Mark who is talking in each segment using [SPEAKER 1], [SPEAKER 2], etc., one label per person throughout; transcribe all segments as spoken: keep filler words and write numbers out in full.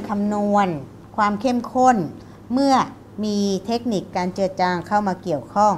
[SPEAKER 1] คำนวณความเข้มข้นเมื่อมีเทคนิคการเจือจางเข้ามาเกี่ยวข้อง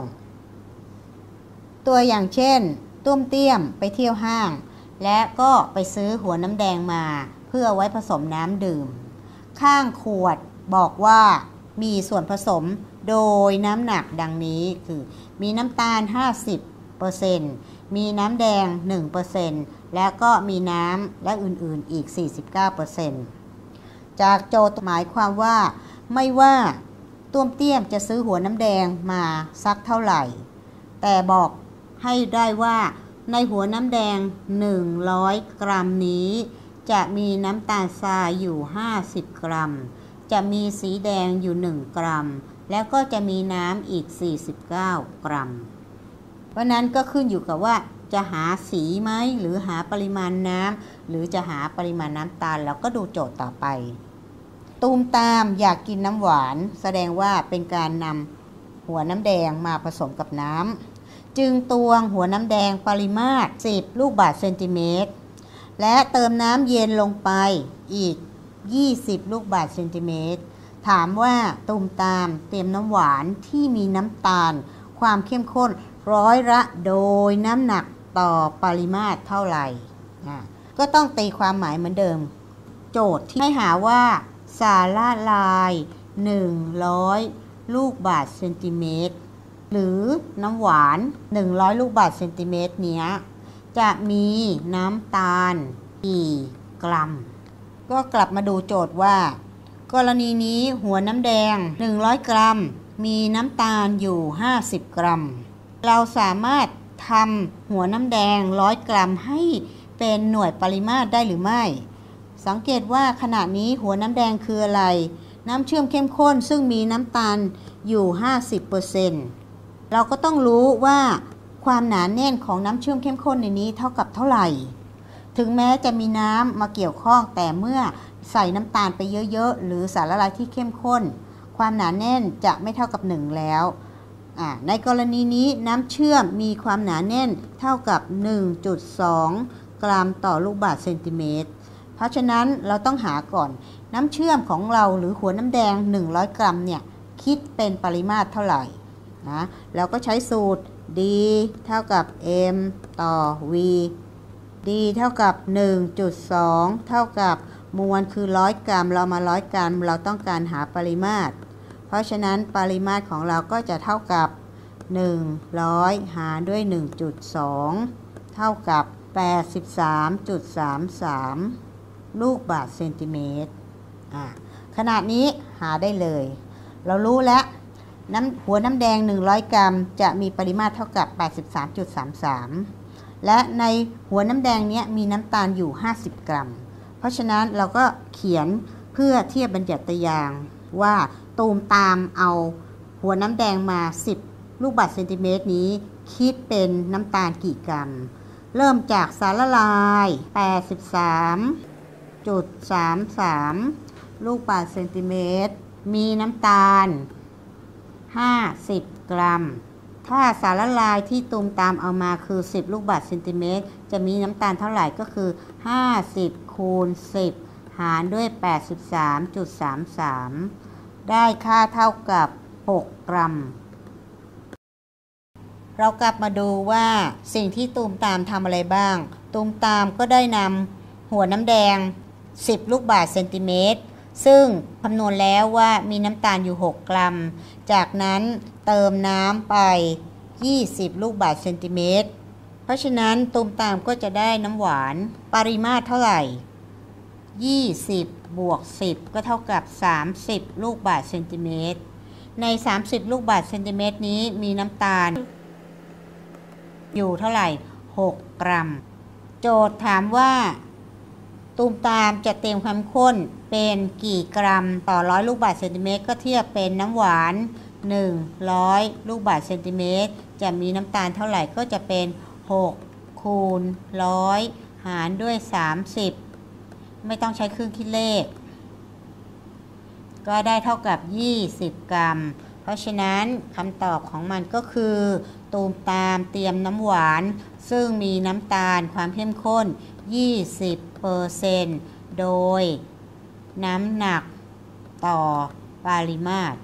[SPEAKER 1] ตัวอย่างเช่นตุ้มเตี้ยมไปเที่ยวห้างและก็ไปซื้อหัวน้ำแดงมาเพื่อไว้ผสมน้ำดื่มข้างขวดบอกว่ามีส่วนผสมโดยน้ำหนักดังนี้คือมีน้ำตาล ห้าสิบเปอร์เซ็นต์ มีน้ำแดง หนึ่งเปอร์เซ็นต์ และก็มีน้ำและอื่นๆอีก สี่สิบเก้าเปอร์เซ็นต์ จากโจทย์หมายความว่าไม่ว่าตุ้มเตี้ยมจะซื้อหัวน้ำแดงมาสักเท่าไหร่แต่บอกให้ได้ว่าในหัวน้ำแดงหนึ่งร้อยกรัมนี้จะมีน้ำตาลทรายอยู่ห้าสิบกรัมจะมีสีแดงอยู่หนึ่งกรัมแล้วก็จะมีน้ำอีกสี่สิบเก้ากรัมเพราะนั้นก็ขึ้นอยู่กับว่าจะหาสีไหมหรือหาปริมาณน้ำหรือจะหาปริมาณน้ำตาลเราก็ดูโจทย์ต่อไปตูมตามอยากกินน้ำหวานแสดงว่าเป็นการนำหัวน้ำแดงมาผสมกับน้ำจึงตวงหัวน้ำแดงปริมาตรสิบลูกบาศก์เซนติเมตรและเติมน้ำเย็นลงไปอีกยี่สิบลูกบาศก์เซนติเมตรถามว่าตูมตามเตรียมน้ำหวานที่มีน้ำตาลความเข้มข้นร้อยละโดยน้ำหนักต่อปริมาตรเท่าไหร่ก็ต้องตีความหมายเหมือนเดิมโจทย์ที่ให้หาว่าสารละลายหนึ่งร้อยลูกบาศก์เซนติเมตรหรือน้ำหวานหนึ่งร้อยลูกบาศก์เซนติเมตรเนี้ยจะมีน้ำตาลกี่กรัมก็กลับมาดูโจทย์ว่ากรณีนี้หัวน้ำแดงหนึ่งร้อยกรัมมีน้ำตาลอยู่ห้าสิบกรัมเราสามารถทำหัวน้ำแดงร้อยกรัมให้เป็นหน่วยปริมาตรได้หรือไม่สังเกตว่าขณะนี้หัวน้ำแดงคืออะไรน้ำเชื่อมเข้มข้นซึ่งมีน้ำตาลอยู่ ห้าสิบเปอร์เซ็นต์ เราก็ต้องรู้ว่าความหนาแน่นของน้ำเชื่อมเข้มข้นในนี้เท่ากับเท่าไหร่ถึงแม้จะมีน้ำมาเกี่ยวข้องแต่เมื่อใส่น้ำตาลไปเยอะๆหรือสารละลายที่เข้มข้นความหนาแน่นจะไม่เท่ากับหนึ่งแล้วในกรณีนี้น้ำเชื่อมมีความหนาแน่นเท่ากับ หนึ่งจุดสอง กรัมต่อลูกบาศก์เซนติเมตรเพราะฉะนั้นเราต้องหาก่อนน้ำเชื่อมของเราหรือหัวน้ำแดงหนึ่งร้อยกรัมเนี่ยคิดเป็นปริมาตรเท่าไหร่นะเราก็ใช้สูตร d เท่ากับ m ต่อ v d เท่ากับ หนึ่งจุดสอง เท่ากับมวลคือร้อยกรัมเรามาร้อยกรัมเราต้องการหาปริมาตรเพราะฉะนั้นปริมาตรของเราก็จะเท่ากับหนึ่งร้อยหารด้วย หนึ่งจุดสอง เท่ากับ แปดสิบสามจุดสามสาม ลูกบาศก์เซนติเมตรขนาดนี้หาได้เลยเรารู้แล้วน้ำหัวน้ำแดงหนึ่งร้อยกรัมจะมีปริมาตรเท่ากับ แปดสิบสามจุดสามสาม และในหัวน้ำแดงนี้มีน้ำตาลอยู่ห้าสิบกรัมเพราะฉะนั้นเราก็เขียนเพื่อเทียบบัญญัติยางว่าตูมตามเอาหัวน้ำแดงมาสิบลูกบาศก์เซนติเมตรนี้คิดเป็นน้ำตาลกี่กรัมเริ่มจากสารละลาย แปดสิบสามจุดสามสาม ลูกบาศก์เซนติเมตรมีน้ำตาลห้าสิบกรัมถ้าสารละลายที่ตูมตามเอามาคือสิบลูกบาศก์เซนติเมตรจะมีน้ำตาลเท่าไหร่ก็คือห้าสิบคูณสิบหารด้วย แปดสิบสามจุดสามสาม ได้ค่าเท่ากับหกกรัมเรากลับมาดูว่าสิ่งที่ตูมตามทำอะไรบ้างตูมตามก็ได้นำหัวน้ำแดงสิบลูกบาศก์เซนติเมตรซึ่งคำนวณแล้วว่ามีน้ำตาลอยู่หกกรัมจากนั้นเติมน้ำไปยี่สิบลูกบาศก์เซนติเมตรเพราะฉะนั้นตูมตามก็จะได้น้ำหวานปริมาตรเท่าไหร่ยี่สิบบวกสิบก็เท่ากับสามสิบลูกบาศก์เซนติเมตรในสามสิบลูกบาศก์เซนติเมตรนี้มีน้ำตาลอยู่เท่าไหร่หกกรัมโจทย์ถามว่าตูมตามจะเต็มความข้นเป็นกี่กรัมต่อร้อยลูกบาศก์เซนติเมตรก็เทียบเป็นน้ำหวานหนึ่งร้อยลูกบาศก์เซนติเมตรจะมีน้ำตาลเท่าไหร่ก็จะเป็นหกคูณหนึ่งร้อยหารด้วยสามสิบไม่ต้องใช้เครื่องคิดเลขก็ได้เท่ากับยี่สิบกรัมเพราะฉะนั้นคำตอบของมันก็คือตูมตามเตรียมน้ำหวานซึ่งมีน้ำตาลความเข้มข้น ยี่สิบเปอร์เซ็นต์ โดยน้ำหนักต่อปริมาตร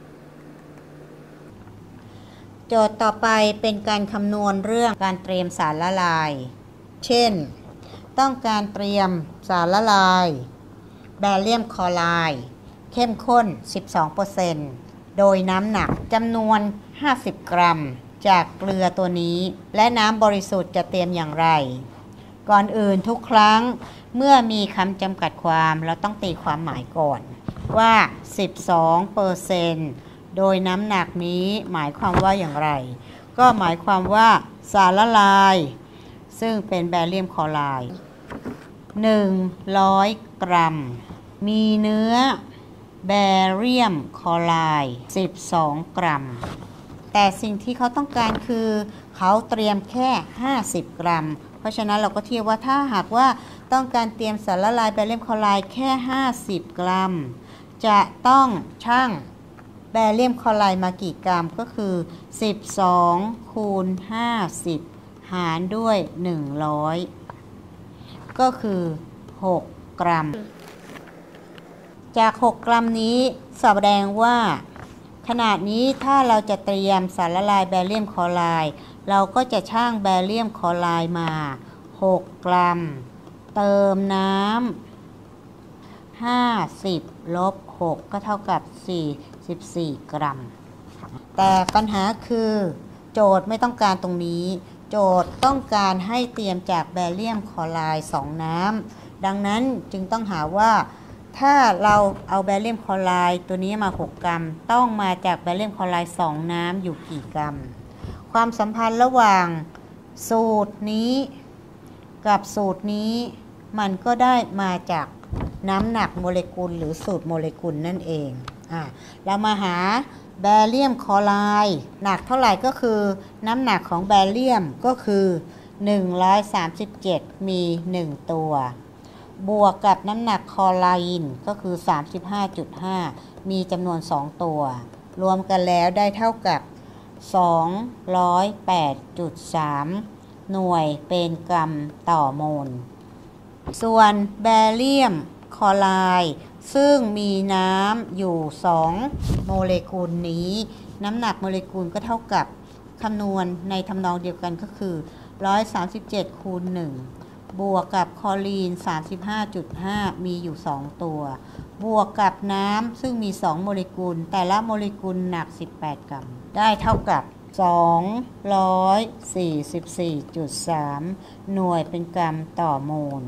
[SPEAKER 1] โจทย์ต่อไปเป็นการคำนวณเรื่องการเตรียมสารละลายเช่นต้องการเตรียมสารละลายแบเรียมคลอไรด์เข้มข้น สิบสองเปอร์เซ็นต์ โดยน้ำหนักจำนวน ห้าสิบ กรัมจากเกลือตัวนี้และน้ำบริสุทธิ์จะเตรียมอย่างไรก่อนอื่นทุกครั้งเมื่อมีคำจำกัดความเราต้องตีความหมายก่อนว่า สิบสองเปอร์เซ็นต์ โดยน้ำหนักนี้หมายความว่าอย่างไรก็หมายความว่าสารละลายซึ่งเป็นแบเรียมคลอไรด์หนึ่งร้อยกรัมมีเนื้อแบเรียมคลอไรด์สิบสองกรัมแต่สิ่งที่เขาต้องการคือเขาเตรียมแค่ห้าสิบกรัมเพราะฉะนั้นเราก็เทียบว่าถ้าหากว่าต้องการเตรียมสารละลายแบเรียมคลอไรด์แค่ห้าสิบกรัมจะต้องชั่งแบเรียมคลอไรด์มากี่กรัมก็คือสิบสองคูณห้าสิบหารด้วยหนึ่งร้อยก็คือหกกรัมจากหกกรัมนี้แสดงว่าขนาดนี้ถ้าเราจะเตรียมสารละลายแบเรียมคลอไรด์เราก็จะชั่งแบเรียมคลอไรด์มาหกกรัมเติมน้ำห้าสิบลบหกก็เท่ากับสี่สิบสี่กรัมแต่ปัญหาคือโจทย์ไม่ต้องการตรงนี้โจทย์ต้องการให้เตรียมจากแบเรียมคลอไรด์สองน้ำดังนั้นจึงต้องหาว่าถ้าเราเอาแบเรียมคลอไรด์ตัวนี้มาหกกรัมต้องมาจากแบเรียมคลอไรด์สองน้ำอยู่กี่กรัมความสัมพันธ์ระหว่างสูตรนี้กับสูตรนี้มันก็ได้มาจากน้ำหนักโมเลกุลหรือสูตรโมเลกุลนั่นเองอ่ะเรามาหาแบเรียมคลอไรด์หนักเท่าไหร่ก็คือน้ำหนักของแบเรียมก็คือหนึ่งร้อยสามสิบเจ็ดมีหนึ่งตัวบวกกับน้ำหนักคลอไรด์ก็คือ สามสิบห้าจุดห้า มีจำนวนสองตัวรวมกันแล้วได้เท่ากับสองร้อยแปดจุดสาม หน่วยเป็นกรัมต่อโมลส่วนแบเรียมคลอไรด์ซึ่งมีน้ำอยู่สองโมเลกุลนี้น้ำหนักโมเลกุลก็เท่ากับคำนวณในทำนองเดียวกันก็คือหนึ่งร้อยสามสิบเจ็ดคูณหนึ่งบวกกับคลอรีน สามสิบห้าจุดห้า มีอยู่สองตัวบวกกับน้ำซึ่งมีสองโมเลกุลแต่ละโมเลกุลหนักสิบแปดกรัมได้เท่ากับสองร้อยสี่สิบสี่จุดสาม หน่วยเป็นกรัมต่อโมล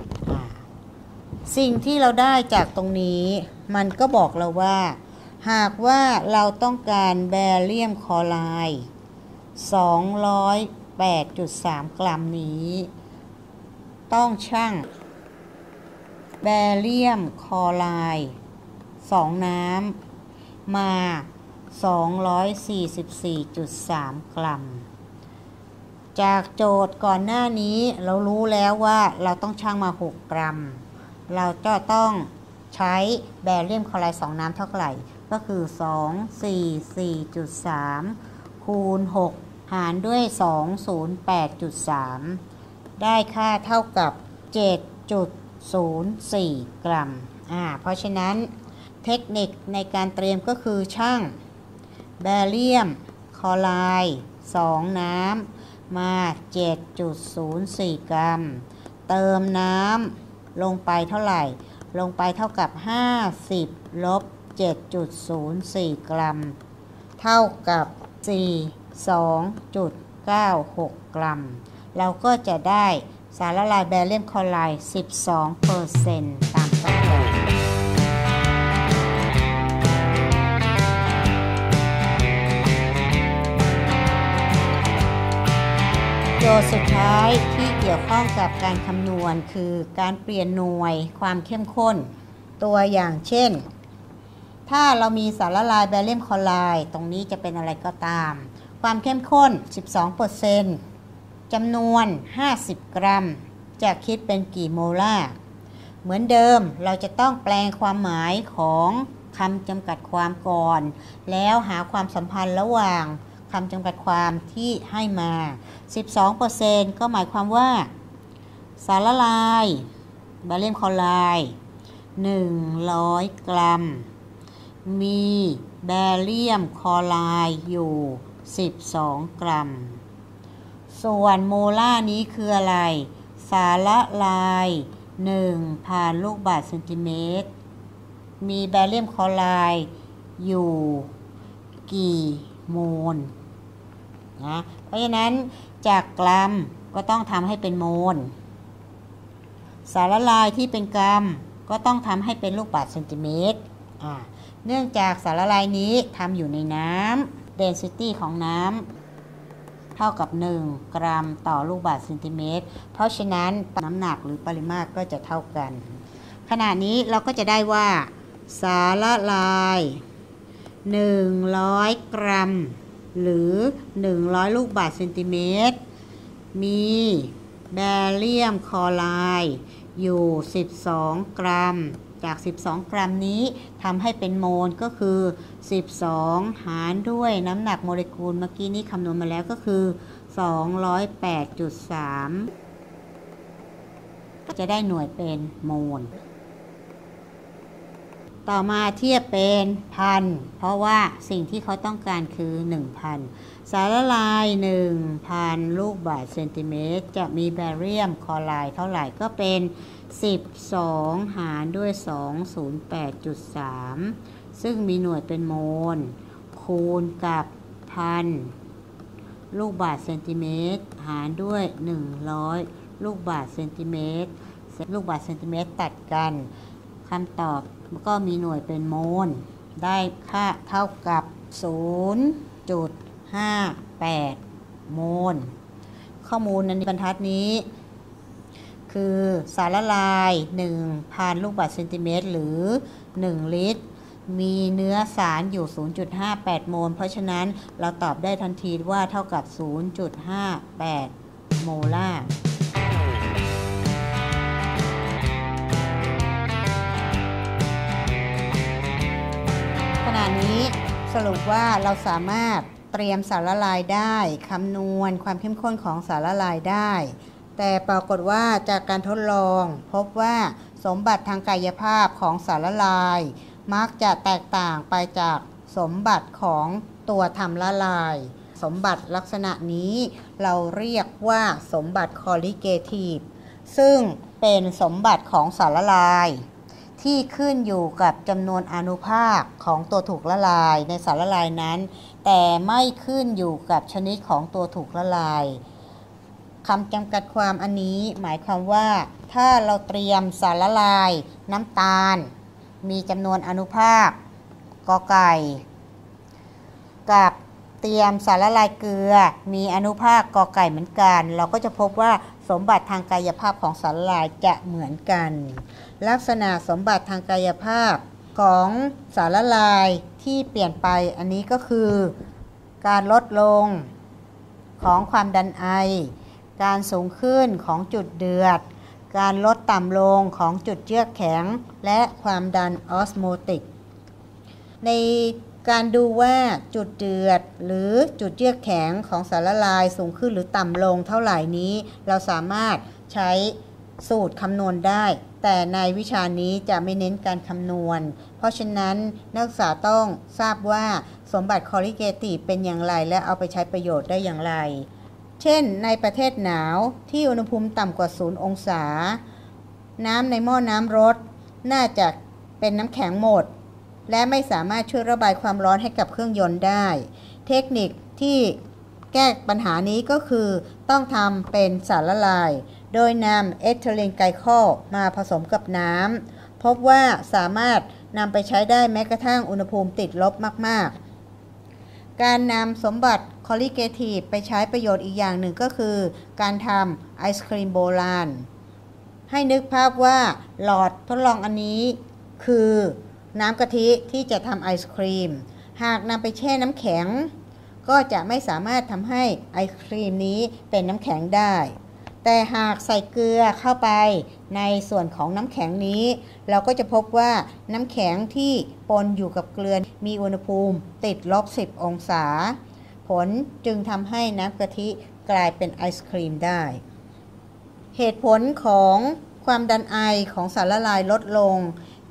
[SPEAKER 1] สิ่งที่เราได้จากตรงนี้มันก็บอกเราว่าหากว่าเราต้องการแบเรียมคลอไรด์สองร้อยแปดจุดสาม กรัมนี้ต้องชั่งแบเรียมคลอไรด์สองน้ำมาสองร้อยสี่สิบสี่จุดสาม กรัมจากโจทย์ก่อนหน้านี้เรารู้แล้วว่าเราต้องชั่งมาหกกรัมเราจะต้องใช้แบเรียมคลอไรด์สองน้ำเท่าไหร่ก็คือสองร้อยสี่สิบสี่จุดสามคูณหกหารด้วย สองร้อยแปดจุดสาม ได้ค่าเท่ากับ เจ็ดจุดศูนย์สี่ กรัมอ่าเพราะฉะนั้นเทคนิคในการเตรียมก็คือชั่งแบเรียมคลอไรด์สองน้ำมา เจ็ดจุดศูนย์สี่ กรัมเติมน้ำลงไปเท่าไหร่ลงไปเท่ากับห้าสิบลบ เจ็ดจุดศูนย์สี่ กรัมเท่ากับ สี่สิบสองจุดเก้าหก กรัมเราก็จะได้สารละลายแบเรียมคลอไรด์ สิบสองเปอร์เซ็นต์ ตามต้องการโจทย์สุดท้ายที่เกี่ยวข้องกับการคำนวณคือการเปลี่ยนหน่วยความเข้มข้นตัวอย่างเช่นถ้าเรามีสารละลายแบเรียมคลอไรด์ตรงนี้จะเป็นอะไรก็ตามความเข้มข้น สิบสองเปอร์เซ็นต์ จำนวนห้าสิบกรัมจะคิดเป็นกี่โมลาร์เหมือนเดิมเราจะต้องแปลงความหมายของคำจำกัดความก่อนแล้วหาความสัมพันธ์ระหว่างคำจำกัดความที่ให้มา สิบสองเปอร์เซ็นต์ ก็หมายความว่าสารละลายแบเรียมคลอไรด์หนึ่งร้อยกรัมมีแบเรียมคลอไรด์อยู่สิบสองกรัมส่วนโมลาร์นี้คืออะไรสารละลายหนึ่งพันลูกบาศก์เซนติเมตรมีแบเรียมคลอไรด์อยู่กี่โมลนะเพราะฉะนั้นจากกรัมก็ต้องทำให้เป็นโมลสารละลายที่เป็นกรัมก็ต้องทำให้เป็นลูกบาศก์เซนติเมตรอ่าเนื่องจากสารละลายนี้ทำอยู่ในน้ำ density ของน้ำเท่ากับหนึ่งกรัมต่อลูกบาศก์เซนติเมตรเพราะฉะนั้นน้ำหนักหรือปริมาตรก็จะเท่ากันขณะนี้เราก็จะได้ว่าสารละลายหนึ่งร้อยกรัมหรือหนึ่งร้อยลูกบาศก์เซนติเมตรมีแบเรียมคลอไรด์อยู่สิบสองกรัมจากสิบสองกรัมนี้ทำให้เป็นโมลก็คือสิบสองหารด้วยน้ำหนักโมเลกุลเมื่อกี้นี้คำนวณมาแล้วก็คือสองร้อยแปดจุดสามจะได้หน่วยเป็นโมลต่อมาเทียบเป็นพันเพราะว่าสิ่งที่เขาต้องการคือ หนึ่งพัน สารละลาย หนึ่งพัน ลูกบาศก์เซนติเมตรจะมีแบเรียมคลอไรด์เท่าไหร่ก็เป็นสิบสองหารด้วยสองร้อยแปดจุดสาม ซึ่งมีหน่วยเป็นโมลคูณกับพันลูกบาศก์เซนติเมตรหารด้วยหนึ่งร้อยลูกบาศก์เซนติเมตรลูกบาศก์เซนติเมตรตัดกันคำตอบก็มีหน่วยเป็นโมลได้ค่าเท่ากับ ศูนย์จุดห้าแปด โมลข้อมูลในบรรทัดนี้คือสารละลาย หนึ่งพัน ลูกบาศก์เซนติเมตรหรือหนึ่งลิตรมีเนื้อสารอยู่ ศูนย์จุดห้าแปด โมลเพราะฉะนั้นเราตอบได้ทันทีว่าเท่ากับ ศูนย์จุดห้าแปด โมลาร์ขณะนี้สรุปว่าเราสามารถเตรียมสารละลายได้คำนวณความเข้มข้นของสารละลายได้แต่ปรากฏว่าจากการทดลองพบว่าสมบัติทางกายภาพของสารละลายมักจะแตกต่างไปจากสมบัติของตัวทำละลายสมบัติลักษณะนี้เราเรียกว่าสมบัติ colligative ซึ่งเป็นสมบัติของสารละลายที่ขึ้นอยู่กับจำนวนอนุภาคของตัวถูกละลายในสารละลายนั้นแต่ไม่ขึ้นอยู่กับชนิดของตัวถูกละลายคำจำกัดความอันนี้หมายความว่าถ้าเราเตรียมสารละลายน้ำตาลมีจำนวนอนุภาคกอไก่กับเตรียมสารละลายเกลือมีอนุภาคกอไก่เหมือนกันเราก็จะพบว่าสมบัติทางกายภาพของสารละลายจะเหมือนกันลักษณะสมบัติทางกายภาพของสารละลายที่เปลี่ยนไปอันนี้ก็คือการลดลงของความดันไอการสูงขึ้นของจุดเดือดการลดต่ำลงของจุดเยือกแข็งและความดันออสโมติกในการดูว่าจุดเดือดหรือจุดเยือกแข็งของสารละลายสูงขึ้นหรือต่ำลงเท่าไหร่นี้เราสามารถใช้สูตรคำนวณได้แต่ในวิชานี้จะไม่เน้นการคำนวณเพราะฉะนั้นนักศึกษาต้องทราบว่าสมบัติ colligative เป็นอย่างไรและเอาไปใช้ประโยชน์ได้อย่างไรเช่นในประเทศหนาวที่อุณหภูมิต่ำกว่าศูนย์องศาน้ำในหม้อน้ำร้อนน่าจะเป็นน้ำแข็งหมดและไม่สามารถช่วยระบายความร้อนให้กับเครื่องยนต์ได้เทคนิคที่แก้ปัญหานี้ก็คือต้องทำเป็นสารละลายโดยนำเอทิลีนไกลคอลมาผสมกับน้ำพบว่าสามารถนำไปใช้ได้แม้กระทั่งอุณหภูมิติดลบมากๆการนำสมบัติ colligative ไปใช้ประโยชน์อีกอย่างหนึ่งก็คือการทำไอศครีมโบราณให้นึกภาพว่าหลอดทดลองอันนี้คือน้ำกะทิที่จะทำไอศครีมหากนำไปแช่น้ำแข็งก็จะไม่สามารถทำให้ไอศครีมนี้เป็นน้ำแข็งได้แต่หากใส่เกลือเข้าไปในส่วนของน้ำแข็งนี้เราก็จะพบว่าน้ำแข็งที่ปนอยู่กับเกลือมีอุณหภูมิติดลบสิบองศาผลจึงทำให้น้ำกะทิกลายเป็นไอศครีมได้เหตุผลของความดันไอของสารละลายลดลง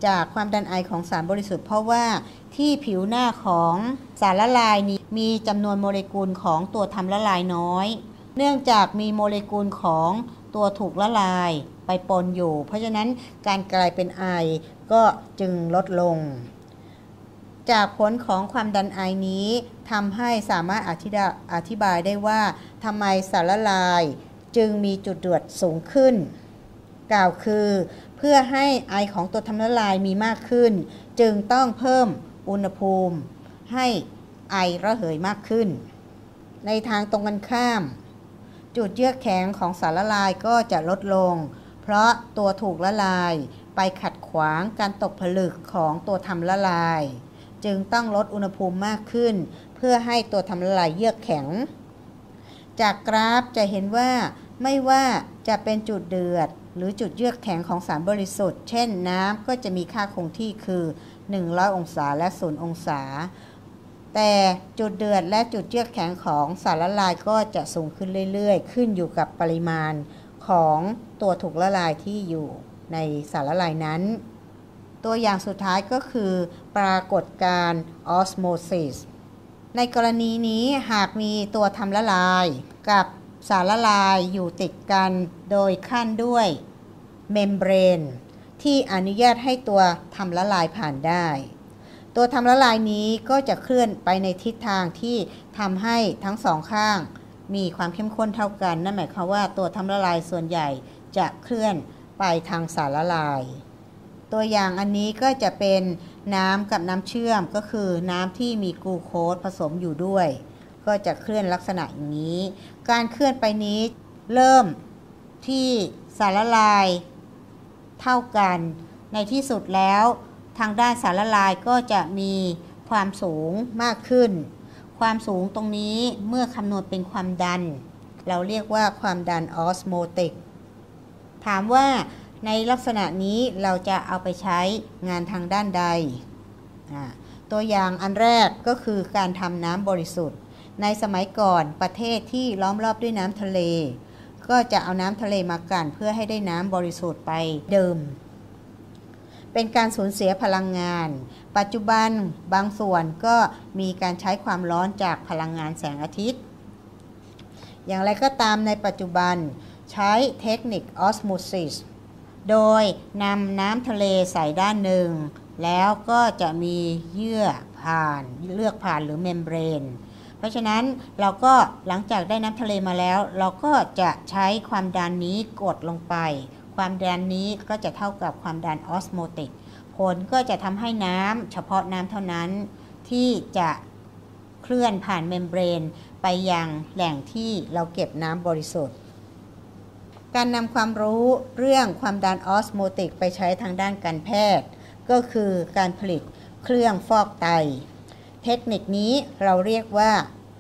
[SPEAKER 1] จากความดันไอของสารบริสุทธิ์เพราะว่าที่ผิวหน้าของสารละลายนี้มีจำนวนโมเลกุลของตัวทำละลายน้อยเนื่องจากมีโมเลกุลของตัวถูกละลายไปปนอยู่เพราะฉะนั้นการกลายเป็นไอก็จึงลดลงจากผลของความดันไอนี้ทำให้สามารถอธิบายได้ว่าทำไมสารละลายจึงมีจุดเดือดสูงขึ้นกล่าวคือเพื่อให้ไอของตัวทำละลายมีมากขึ้นจึงต้องเพิ่มอุณหภูมิให้ไอระเหยมากขึ้นในทางตรงกันข้ามจุดเยือกแข็งของสารละลายก็จะลดลงเพราะตัวถูกละลายไปขัดขวางการตกผลึกของตัวทำละลายจึงต้องลดอุณหภูมิมากขึ้นเพื่อให้ตัวทำละลายเยือกแข็งจากกราฟจะเห็นว่าไม่ว่าจะเป็นจุดเดือดหรือจุดเยือกแข็งของสารบริสุทธิ์เช่นน้ำก็จะมีค่าคงที่คือหนึ่งร้อยองศาและศูนย์องศาแต่จุดเดือดและจุดเยือกแข็งของสารละลายก็จะสูงขึ้นเรื่อยๆขึ้นอยู่กับปริมาณของตัวถูกละลายที่อยู่ในสารละลายนั้นตัวอย่างสุดท้ายก็คือปรากฏการณ์ออสโมซิสในกรณีนี้หากมีตัวทำละลายกับสารละลายอยู่ติดกันโดยขั้นด้วยเมมเบรนที่อนุญาตให้ตัวทำละลายผ่านได้ตัวทำละลายนี้ก็จะเคลื่อนไปในทิศทางที่ทำให้ทั้งสองข้างมีความเข้มข้นเท่ากันนั่นหมายความว่าตัวทำละลายส่วนใหญ่จะเคลื่อนไปทางสารละลายตัวอย่างอันนี้ก็จะเป็นน้ำกับน้ำเชื่อมก็คือน้ำที่มีกลูโคสผสมอยู่ด้วยก็จะเคลื่อนลักษณะอย่างนี้การเคลื่อนไปนี้เริ่มที่สารละลายเท่ากันในที่สุดแล้วทางด้านสารละลายก็จะมีความสูงมากขึ้นความสูงตรงนี้เมื่อคำนวณเป็นความดันเราเรียกว่าความดันออสโมติกถามว่าในลักษณะนี้เราจะเอาไปใช้งานทางด้านใดตัวอย่างอันแรกก็คือการทำน้ำบริสุทธิ์ในสมัยก่อนประเทศที่ล้อมรอบด้วยน้ำทะเลก็จะเอาน้ำทะเลมากั่นเพื่อให้ได้น้ำบริสุทธิ์ไปดื่มเป็นการสูญเสียพลังงานปัจจุบันบางส่วนก็มีการใช้ความร้อนจากพลังงานแสงอาทิตย์อย่างไรก็ตามในปัจจุบันใช้เทคนิคออสโมซิสโดยนำน้ำทะเลใส่ด้านหนึ่งแล้วก็จะมีเยื่อผ่านเลือกผ่านหรือเมมเบรนเพราะฉะนั้นเราก็หลังจากได้น้ำทะเลมาแล้วเราก็จะใช้ความดันนี้กดลงไปความดันนี้ก็จะเท่ากับความดันออสโมติกผลก็จะทำให้น้ำเฉพาะน้ำเท่านั้นที่จะเคลื่อนผ่านเมมเบรนไปยังแหล่งที่เราเก็บน้ำบริสุทธิ์การนำความรู้เรื่องความดันออสโมติกไปใช้ทางด้านการแพทย์ก็คือการผลิตเครื่องฟอกไตเทคนิคนี้เราเรียกว่า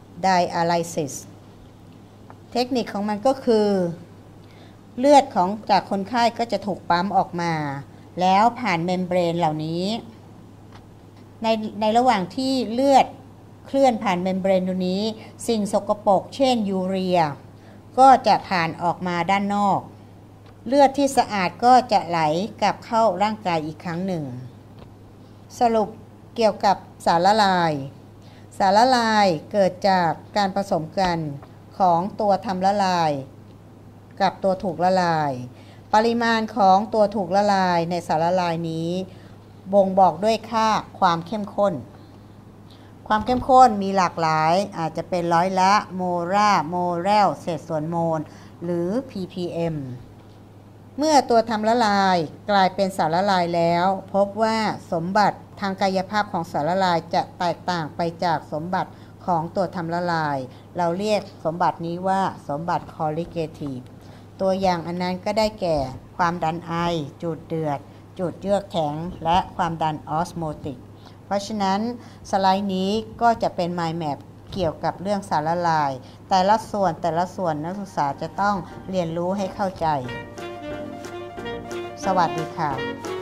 [SPEAKER 1] dialysis เทคนิคของมันก็คือเลือดของจากคนไข้ก็จะถูกปั๊มออกมาแล้วผ่านเมมเบรนเหล่านี้ในในระหว่างที่เลือดเคลื่อนผ่านเมมเบรนตรงนี้สิ่งสกปรกเช่นยูเรียก็จะผ่านออกมาด้านนอกเลือดที่สะอาดก็จะไหลกลับเข้าร่างกายอีกครั้งหนึ่งสรุปเกี่ยวกับสารละลายสารละลายเกิดจากการผสมกันของตัวทำละลายกับตัวถูกละลายปริมาณของตัวถูกละลายในสารละลายนี้บ่งบอกด้วยค่าความเข้มข้นความเข้มข้นมีหลากหลายอาจจะเป็นร้อยละโมราโมเรลเศษส่วนโมลหรือ พี พี เอ็ม เมื่อตัวทำละลายกลายเป็นสารละลายแล้วพบว่าสมบัติทางกายภาพของสารละลายจะแตกต่างไปจากสมบัติของตัวทำละลายเราเรียกสมบัตินี้ว่าสมบัติ correlative ตัวอย่างอันนั้นก็ได้แก่ความดันไอจุดเดือดจุดเยือกแข็งและความดันออสโมติกเพราะฉะนั้นสไลด์นี้ก็จะเป็น mind map เกี่ยวกับเรื่องสารละลายแต่ละส่วนแต่ละส่วนนักศึกษาจะต้องเรียนรู้ให้เข้าใจสวัสดีค่ะ